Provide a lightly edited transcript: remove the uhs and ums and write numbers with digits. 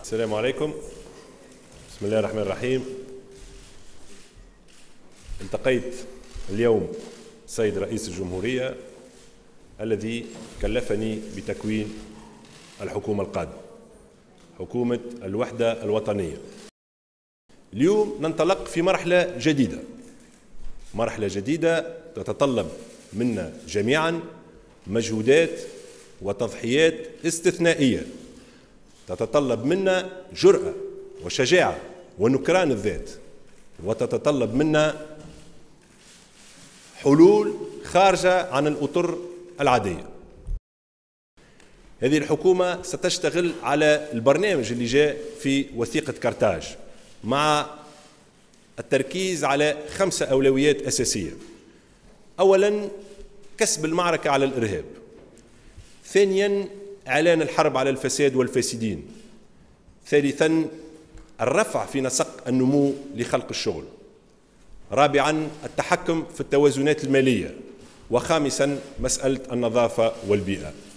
السلام عليكم. بسم الله الرحمن الرحيم. التقيت اليوم السيد رئيس الجمهورية الذي كلفني بتكوين الحكومة القادمة، حكومة الوحدة الوطنية. اليوم ننطلق في مرحلة جديدة تتطلب منا جميعا مجهودات وتضحيات استثنائية، تتطلب منا جرأة وشجاعة ونكران الذات، وتتطلب منا حلول خارجة عن الأطر العادية. هذه الحكومة ستشتغل على البرنامج اللي جاء في وثيقة كارتاج مع التركيز على 5 أولويات أساسية. أولا، كسب المعركة على الإرهاب. ثانيا، إعلان الحرب على الفساد والفاسدين. ثالثا، الرفع في نسق النمو لخلق الشغل. رابعا، التحكم في التوازنات المالية. وخامسا، مسألة النظافة والبيئة.